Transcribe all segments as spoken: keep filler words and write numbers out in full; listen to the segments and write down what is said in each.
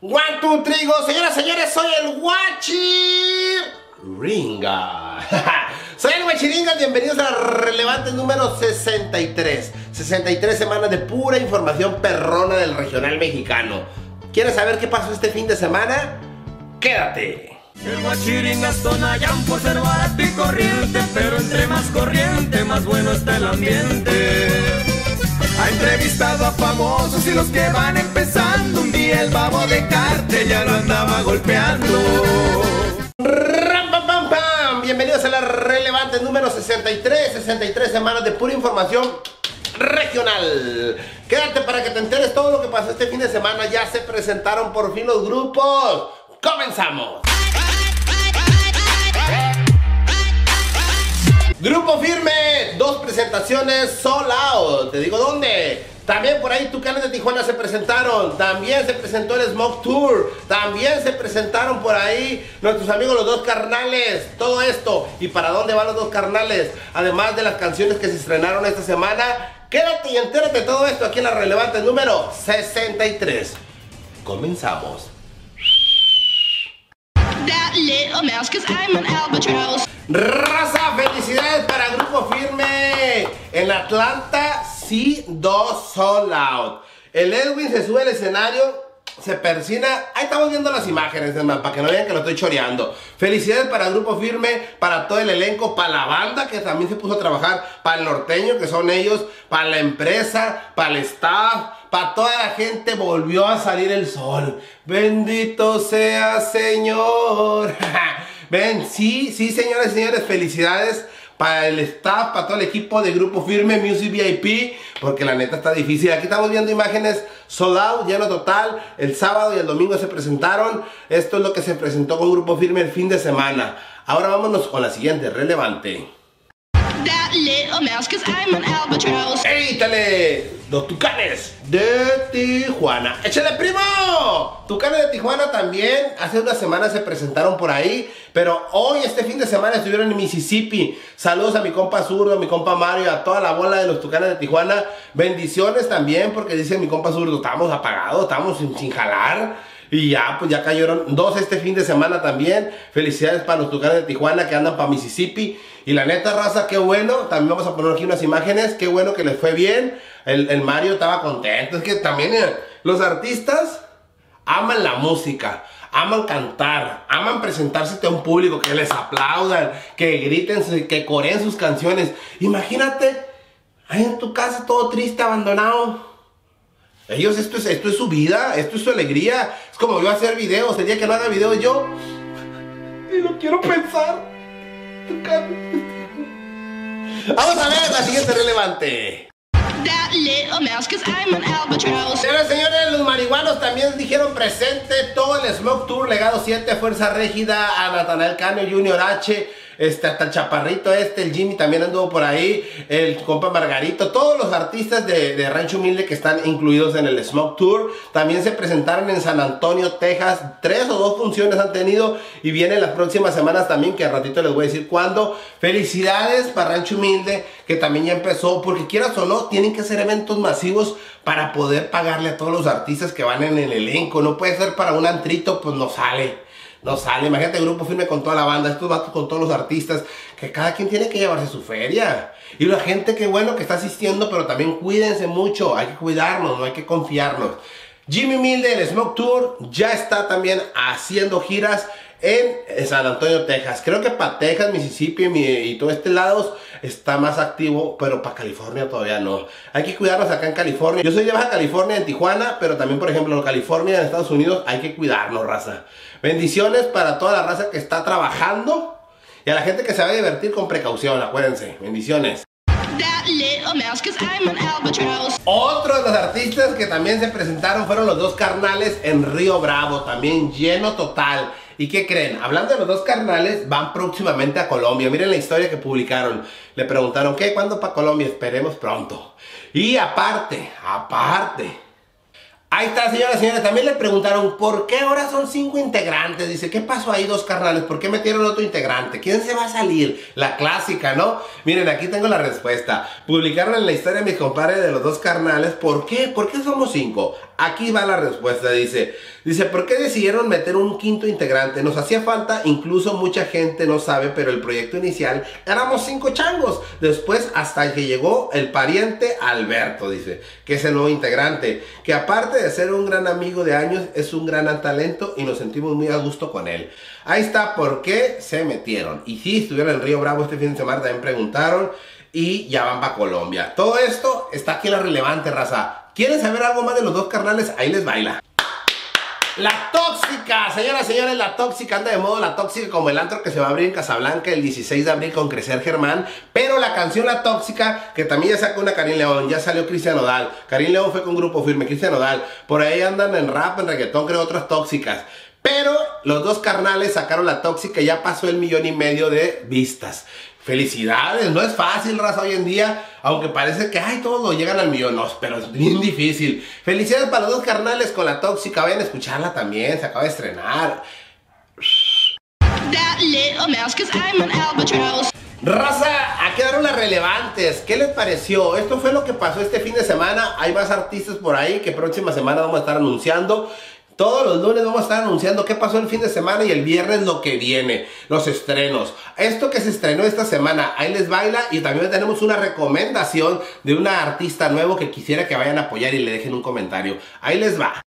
One, two, three, go. Señoras, señores, soy el Guachiringa. Soy el Guachiringa, bienvenidos a la relevante número sesenta y tres. sesenta y tres semanas de pura información perrona del regional mexicano. ¿Quieres saber qué pasó este fin de semana? ¡Quédate! El Guachiringa Tonayán por ser barato y corriente, pero entre más corriente, más bueno está el ambiente. Ha entrevistado a famosos y los que van empezando. Un día el babo de Cártel ya lo andaba golpeando. ¡Ram, pam, pam, pam! Bienvenidos a la relevante número sesenta y tres. sesenta y tres semanas de pura información regional. Quédate para que te enteres todo lo que pasó este fin de semana. Ya se presentaron por fin los grupos. ¡Comenzamos! Grupo Firme, dos presentaciones sold out. Te digo dónde. También por ahí Tucanes de Tijuana se presentaron. También se presentó el Smoke Tour. También se presentaron por ahí nuestros amigos los dos carnales. Todo esto. ¿Y para dónde van los dos carnales? Además de las canciones que se estrenaron esta semana. Quédate y entérate de todo esto aquí en la relevante número sesenta y tres. Comenzamos. Raza, felicidades para Grupo Firme. En Atlanta, sí, dos sold out. El Edwin se sube al escenario, se persina. Ahí estamos viendo las imágenes, hermano, para que no vean que lo estoy choreando. Felicidades para Grupo Firme, para todo el elenco, para la banda que también se puso a trabajar, para el norteño que son ellos, para la empresa, para el staff, para toda la gente. Volvió a salir el sol. Bendito sea Señor. Ven, sí, sí, señores y señores, felicidades para el staff, para todo el equipo de Grupo Firme, Music V I P, porque la neta está difícil. Aquí estamos viendo imágenes sold out, lleno total. El sábado y el domingo se presentaron. Esto es lo que se presentó con Grupo Firme el fin de semana. Ahora vámonos con la siguiente, relevante. ¡Éítale! Los Tucanes de Tijuana. ¡Échale, primo! Tucanes de Tijuana también hace unas semanas se presentaron por ahí, pero hoy, este fin de semana, estuvieron en Mississippi. Saludos a mi compa Zurdo, a mi compa Mario, a toda la bola de los Tucanes de Tijuana. Bendiciones también, porque dice mi compa Zurdo, estamos apagados, estamos sin, sin jalar. Y ya, pues ya cayeron dos este fin de semana también. Felicidades para los Tucanes de Tijuana que andan para Mississippi. Y la neta, raza, qué bueno. También vamos a poner aquí unas imágenes. Qué bueno que les fue bien. El, el Mario estaba contento. Es que también eh, los artistas aman la música, aman cantar, aman presentarse ante un público, que les aplaudan, que griten, que coreen sus canciones. Imagínate, ahí en tu casa todo triste, abandonado. Ellos, esto es, esto es su vida, esto es su alegría. Es como yo hacer videos, el día que no haga videos yo y no quiero pensar. Vamos a ver la siguiente relevante. Señoras y señores, los marihuanos también dijeron presente todo el Smoke Tour, Legado siete, Fuerza Régida, a Natanael Cano, Junior H, este, hasta el chaparrito este, el Jimmy también anduvo por ahí, el compa Margarito, todos los artistas de, de Rancho Humilde que están incluidos en el Smoke Tour. También se presentaron en San Antonio, Texas, tres o dos funciones han tenido y vienen las próximas semanas también, que al ratito les voy a decir cuándo. Felicidades para Rancho Humilde, que también ya empezó, porque quieras o no, tienen que hacer eventos masivos para poder pagarle a todos los artistas que van en el elenco. No puede ser para un antrito, pues no sale. No sale, imagínate el Grupo Firme con toda la banda, estos vatos con todos los artistas, que cada quien tiene que llevarse su feria. Y la gente, que bueno que está asistiendo, pero también cuídense mucho, hay que cuidarnos, no hay que confiarnos. Jimmy Humilde, el Smoke Tour, ya está también haciendo giras en San Antonio, Texas. Creo que para Texas, Mississippi y todo este lado está más activo, pero para California todavía no. Hay que cuidarnos acá en California. Yo soy de Baja California, en Tijuana, pero también, por ejemplo, en California, en Estados Unidos, hay que cuidarnos, raza. Bendiciones para toda la raza que está trabajando y a la gente que se va a divertir con precaución, acuérdense. Bendiciones. Otro de los artistas que también se presentaron fueron los dos carnales en Río Bravo, también lleno total. ¿Y qué creen? Hablando de los dos carnales, van próximamente a Colombia. Miren la historia que publicaron. Le preguntaron, ¿qué? ¿Cuándo para Colombia? Esperemos pronto. Y aparte, aparte, ahí está, señoras y señores. También le preguntaron, ¿por qué ahora son cinco integrantes? Dice, ¿qué pasó ahí, dos carnales? ¿Por qué metieron otro integrante? ¿Quién se va a salir? La clásica, ¿no? Miren, aquí tengo la respuesta. Publicaron en la historia de mis compadres de los dos carnales. ¿Por qué? ¿Por qué somos cinco? Aquí va la respuesta. Dice, Dice, ¿por qué decidieron meter un quinto integrante? Nos hacía falta, incluso mucha gente no sabe, pero el proyecto inicial éramos cinco changos. Después hasta que llegó el pariente Alberto, dice, que es el nuevo integrante, que aparte de ser un gran amigo de años, es un gran talento y nos sentimos muy a gusto con él. Ahí está por qué se metieron. Y sí, estuvieron en Río Bravo este fin de semana, también preguntaron y ya van para Colombia. Todo esto está aquí en La Relevante, raza. ¿Quieren saber algo más de los dos carnales? Ahí les baila. La Tóxica, señoras y señores, La Tóxica anda de modo La Tóxica como el antro que se va a abrir en Casablanca el dieciséis de abril con Crecer Germán. Pero la canción La Tóxica, que también ya sacó una Karin León, ya salió Cristian Nodal. Karin León fue con Grupo Firme, Cristian Nodal. Por ahí andan en rap, en reggaetón, creo otras tóxicas. Pero los dos carnales sacaron La Tóxica y ya pasó el millón y medio de vistas. Felicidades, no es fácil, raza, hoy en día, aunque parece que, ay, todos lo llegan al millón, no, pero es bien difícil. Felicidades para los dos carnales con La Tóxica, vayan a escucharla también, se acaba de estrenar. Raza, aquí quedaron las relevantes. ¿Qué les pareció? Esto fue lo que pasó este fin de semana. Hay más artistas por ahí que próxima semana vamos a estar anunciando. Todos los lunes vamos a estar anunciando qué pasó el fin de semana y el viernes lo que viene, los estrenos. Esto que se estrenó esta semana, ahí les baila, y también tenemos una recomendación de una artista nuevo que quisiera que vayan a apoyar y le dejen un comentario. Ahí les va.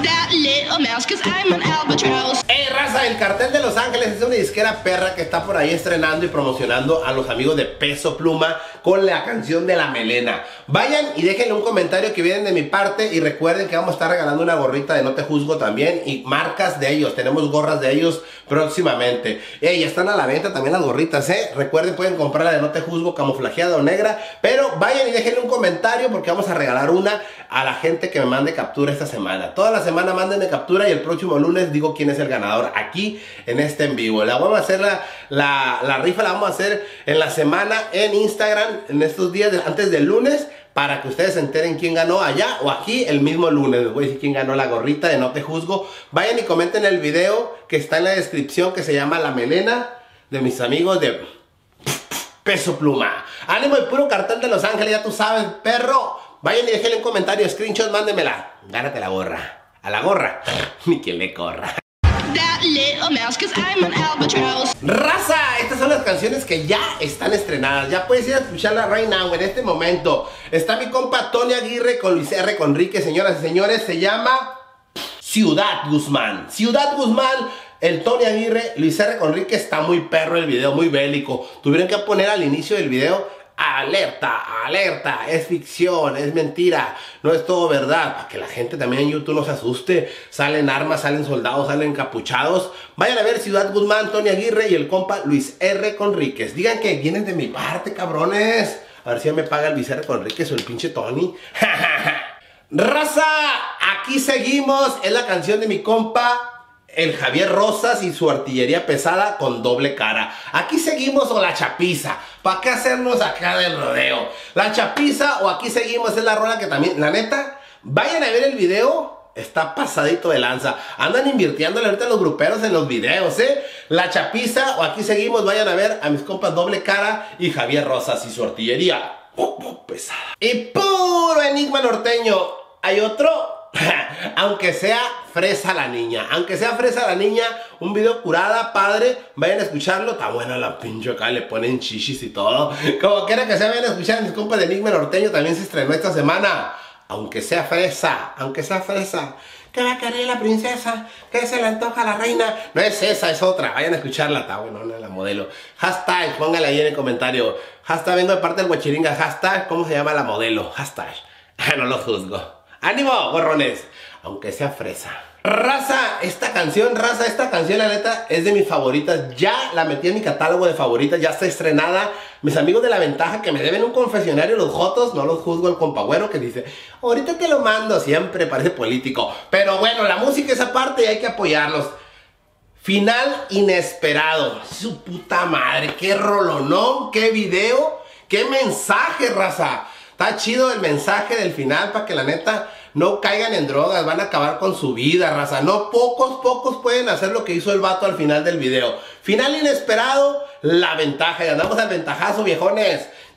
Hey raza, el Cartel de Los Ángeles es una disquera perra que está por ahí estrenando y promocionando a los amigos de Peso Pluma con la canción de La Melena. Vayan y déjenle un comentario que vienen de mi parte y recuerden que vamos a estar regalando una gorrita de No Te Juzgo también y marcas de ellos, tenemos gorras de ellos próximamente. Hey, ya están a la venta también las gorritas, eh. Recuerden, pueden comprar la de No Te Juzgo camuflajeada o negra, pero vayan y déjenle un comentario porque vamos a regalar una a la gente que me mande captura esta semana. Toda la semana manden de captura y el próximo lunes digo quién es el ganador aquí en este en vivo. La vamos a hacer la, la, la rifa la vamos a hacer en la semana en Instagram en estos días de, antes del lunes, para que ustedes se enteren quién ganó allá o aquí el mismo lunes. Les voy a decir quién ganó la gorrita de No Te Juzgo. Vayan y comenten el video que está en la descripción que se llama La Melena, de mis amigos de Peso Pluma. Ánimo, el puro Cartel de Los Ángeles, ya tú sabes, perro. Vayan y déjenle un comentario, screenshot, mándenmela. Gánate la gorra. A la gorra, ni que le corra. Raza, estas son las canciones que ya están estrenadas. Ya puedes ir a escucharla right now, en este momento. Está mi compa Tony Aguirre con Luis R. Conríquez, señoras y señores. Se llama Ciudad Guzmán. Ciudad Guzmán, el Tony Aguirre, Luis R. Conríquez. Está muy perro el video, muy bélico. Tuvieron que poner al inicio del video: alerta, alerta, es ficción, es mentira, no es todo verdad, para que la gente también en YouTube no se asuste. Salen armas, salen soldados, salen encapuchados. Vayan a ver Ciudad Guzmán, Tony Aguirre y el compa Luis R. Conríquez. Digan que vienen de mi parte, cabrones. A ver si ya me paga el Luis R. Conríquez o el pinche Tony. Raza, aquí seguimos. Es la canción de mi compa el Javier Rosas y su artillería pesada con doble cara. Aquí seguimos o la chapiza. ¿Para qué hacernos acá del rodeo? La chapiza o aquí seguimos es la rola que también, la neta, vayan a ver el video. Está pasadito de lanza. Andan invirtiéndole ahorita los gruperos en los videos, eh. La chapiza o aquí seguimos. Vayan a ver a mis compas doble cara y Javier Rosas y su artillería pesada. Y puro enigma norteño. Hay otro. Aunque sea fresa la niña, aunque sea fresa la niña, un video curada, padre, vayan a escucharlo. Está buena la pinche acá, le ponen chichis y todo. Como quiera que sea, vayan a escuchar a mis compas de Enigma Norteño. También se estrenó esta semana. Aunque sea fresa, aunque sea fresa. ¿Qué va a querer la princesa? ¿Qué se le antoja a la reina? No es esa, es otra. Vayan a escucharla, está bueno, no es la modelo. Hashtag, póngale ahí en el comentario. Hashtag, vengo de parte del Guachiringa. Hashtag, ¿cómo se llama la modelo? Hashtag, no lo juzgo. ¡Ánimo, gorrones! Aunque sea fresa. Raza, esta canción, raza, esta canción la neta es de mis favoritas. Ya la metí en mi catálogo de favoritas, ya está estrenada. Mis amigos de La Ventaja que me deben un confesionario, los jotos, no los juzgo, el compagüero que dice ahorita te lo mando, siempre parece político. Pero bueno, la música es aparte y hay que apoyarlos. Final inesperado. Su puta madre, qué rolonón, qué video, qué mensaje, raza. Está chido el mensaje del final para que la neta no caigan en drogas, van a acabar con su vida, raza. No, pocos, pocos pueden hacer lo que hizo el vato al final del video. Final inesperado, La Ventaja. Y andamos al ventajazo, viejones.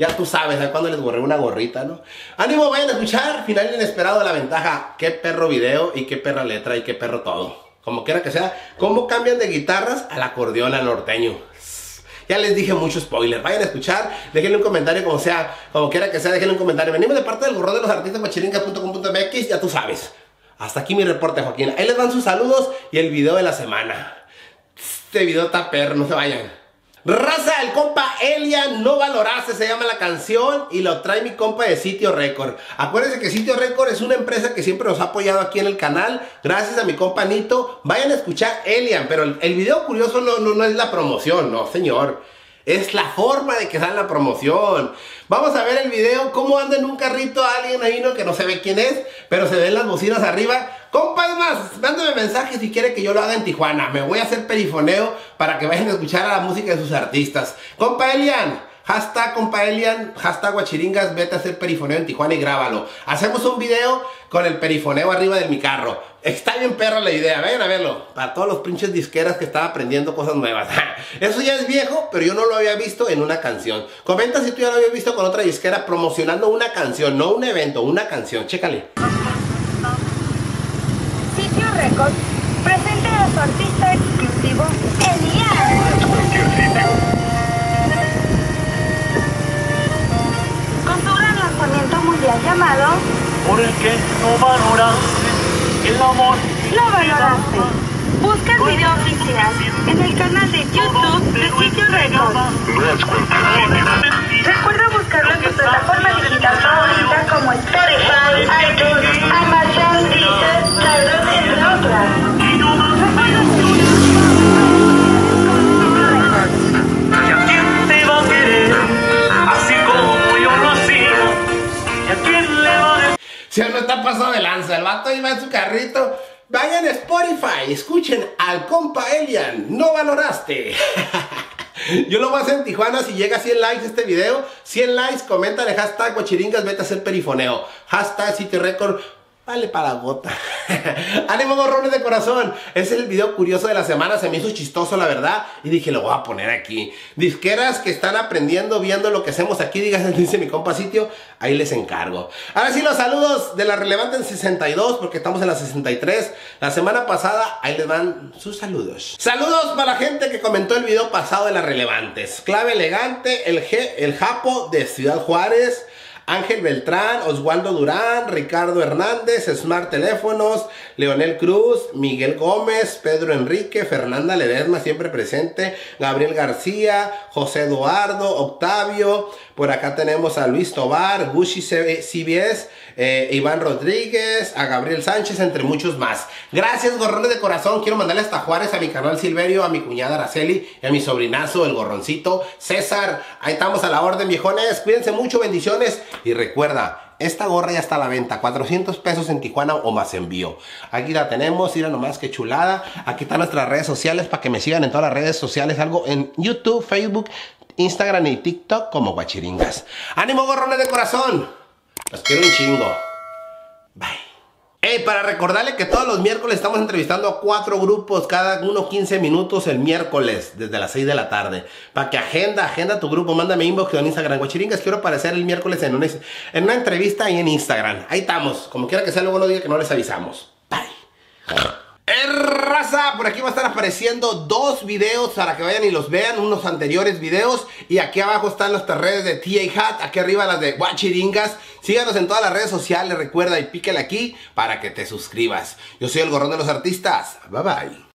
Ya tú sabes, ¿a cuándo les borré una gorrita, no? Ánimo, vayan a escuchar Final Inesperado de La Ventaja. Qué perro video y qué perra letra y qué perro todo. Como quiera que sea, cómo cambian de guitarras al acordeón al norteño. Ya les dije mucho spoiler. Vayan a escuchar, déjenle un comentario como sea, como quiera que sea, déjenle un comentario. Venimos de parte del gorrón de los artistas guachiringas punto com punto m x, ya tú sabes. Hasta aquí mi reporte, Joaquín. Ahí les dan sus saludos y el video de la semana. Este video está perro, no se vayan. Raza, el compa Elian, No Valoraste, se llama la canción y lo trae mi compa de Sitio Record. Acuérdense que Sitio Record es una empresa que siempre nos ha apoyado aquí en el canal. Gracias a mi compa Nito. Vayan a escuchar Elian, pero el, el video curioso no, no, no es la promoción, no señor. Es la forma de que sale la promoción. Vamos a ver el video, cómo anda en un carrito alguien ahí, ¿no? Que no se ve quién es, pero se ven las bocinas arriba. Compa, es más, mándame mensaje si quiere que yo lo haga en Tijuana. Me voy a hacer perifoneo para que vayan a escuchar a la música de sus artistas. Compa Elian, hashtag compa Elian, hashtag guachiringas, vete a hacer perifoneo en Tijuana y grábalo. Hacemos un video con el perifoneo arriba de mi carro. Está bien perra la idea, vayan a verlo. Para todos los pinches disqueras que están aprendiendo cosas nuevas. Eso ya es viejo, pero yo no lo había visto en una canción. Comenta si tú ya lo habías visto con otra disquera promocionando una canción, no un evento, una canción. Chécale. Sitio Record presenta a su artista exclusivo, Elian. Con su gran lanzamiento mundial llamado Porque no valoraste el amor. No Valoraste. Busca el video oficial en el canal de YouTube de Sitio Record. Recuerda buscarlo en tu plataforma digital favorita como Spotify, iTunes, Amazon, Deezer, Tidal, entre otras. ¿Y a quién te va a querer? Así como yo lo hacía. ¿Y a quién le va a decir? Si no está pasado de lanza, el vato iba en su carrito. Vayan a Spotify, escuchen al compa Elian, No Valoraste. Yo lo voy a hacer en Tijuana si llega a cien likes este video. cien likes, coméntale hashtag guachiringas, vete a hacer perifoneo. Hashtag Sitio Record, vale para la gota. Ánimo, gorrones de corazón. Ese es el video curioso de la semana. Se me hizo chistoso, la verdad, y dije, lo voy a poner aquí. Disqueras que están aprendiendo, viendo lo que hacemos aquí, digas, dice mi compa Sitio, ahí les encargo. Ahora sí, los saludos de la relevante en sesenta y dos, porque estamos en la sesenta y tres. La semana pasada, ahí les van sus saludos. Saludos para la gente que comentó el video pasado de las relevantes. Clave Elegante, el, G, el Japo de Ciudad Juárez, Ángel Beltrán, Oswaldo Durán, Ricardo Hernández, Smart Teléfonos, Leonel Cruz, Miguel Gómez, Pedro Enrique, Fernanda Ledesma, siempre presente, Gabriel García, José Eduardo, Octavio, por acá tenemos a Luis Tobar, Gucci C B S, eh, Iván Rodríguez, a Gabriel Sánchez, entre muchos más. Gracias, gorrones de corazón. Quiero mandarle hasta Juárez a mi canal Silverio, a mi cuñada Araceli y a mi sobrinazo, el gorroncito César. Ahí estamos a la orden, viejones. Cuídense mucho, bendiciones. Y recuerda, esta gorra ya está a la venta, cuatrocientos pesos en Tijuana o más envío. Aquí la tenemos, mira nomás qué chulada. Aquí están nuestras redes sociales para que me sigan en todas las redes sociales. Algo en YouTube, Facebook, Instagram y TikTok como Guachiringas. ¡Ánimo, gorrones de corazón! Los quiero un chingo. Bye. Hey, para recordarle que todos los miércoles estamos entrevistando a cuatro grupos, cada uno quince minutos el miércoles, desde las seis de la tarde. Para que agenda, agenda tu grupo, mándame inbox en Instagram. Guachiringas, quiero aparecer el miércoles en una, en una entrevista ahí en Instagram. Ahí estamos, como quiera que sea, luego no diga que no les avisamos. Bye. Eh, raza, por aquí va a estar apareciendo dos videos para que vayan y los vean, unos anteriores videos. Y aquí abajo están nuestras redes de T A Hat, aquí arriba las de Guachiringas. Síganos en todas las redes sociales, recuerda y pícale aquí para que te suscribas. Yo soy el gorrón de los artistas, bye bye.